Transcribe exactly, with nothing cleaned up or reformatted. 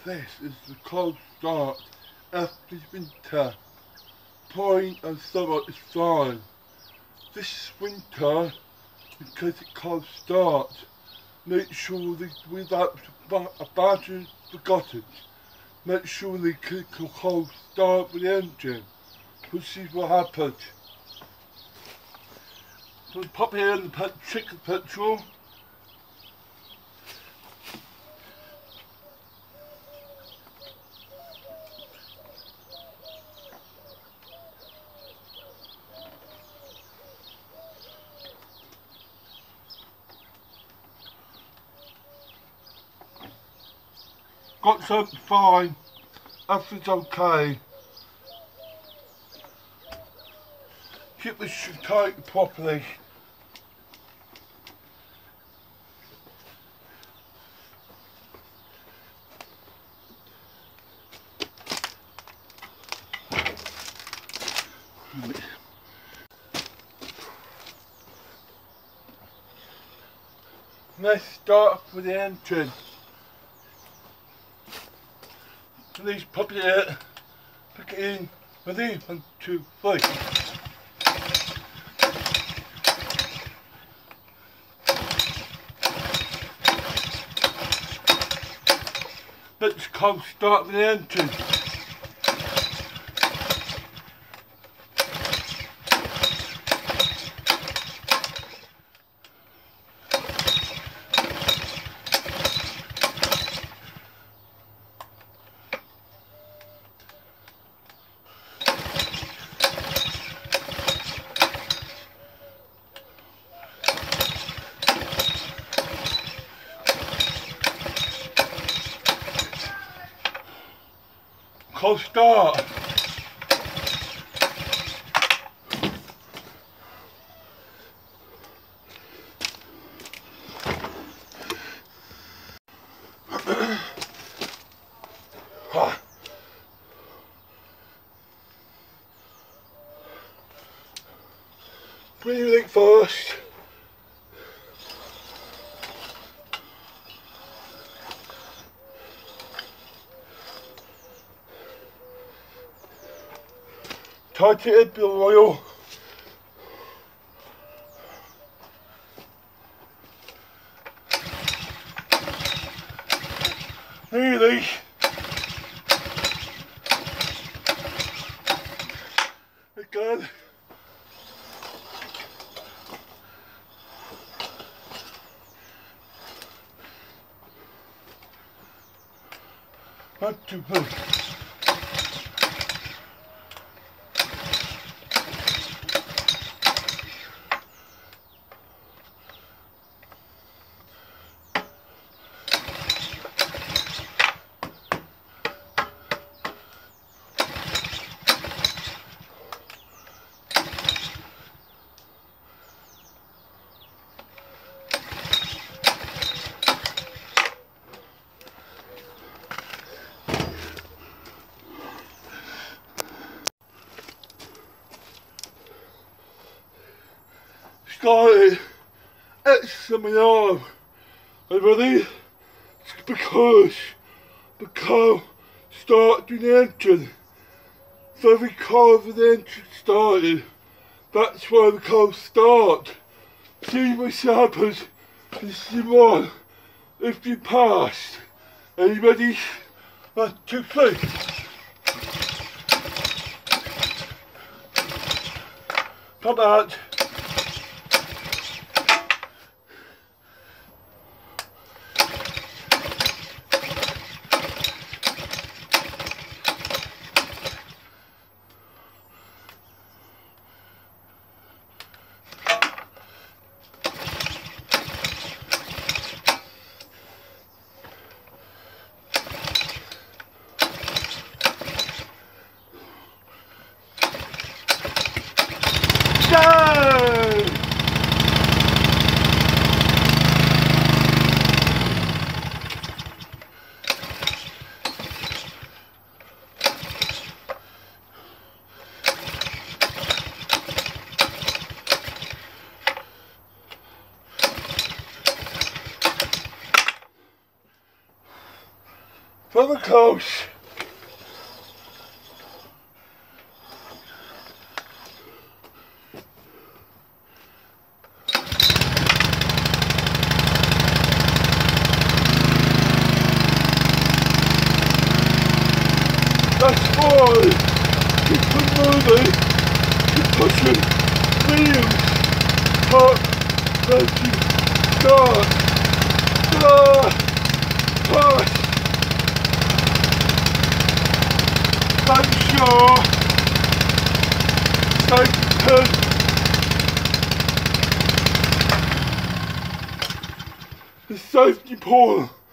This is the cold start after winter. Point and summer is fine. This winter, because it's cold start, make sure that without a battery forgotten. Make sure they click a cold start with the engine. We'll see what happens. So we pop here in the pet check the petrol. Got something fine, everything's okay. Keep this shoe tight properly. Let's start with the engine. Please pop it in, pick it in, ready, one, two, three. Let's come start with the engine. Cold start. Breathing first. Tighten it with oil. Really. Again. One, two, three. Started extra my arm. Are you ready? It's because because start doing the engine. So every car with the engine started, that's why the car start. See what happens. This is one. If you pass. Are you ready? One, two, three. Pop out. Go! Further close. That's fine. Keep on moving. Keep pushing. Wheels. Up. Letting start. Ah. Push. Make sure. Take ten. The safety pull.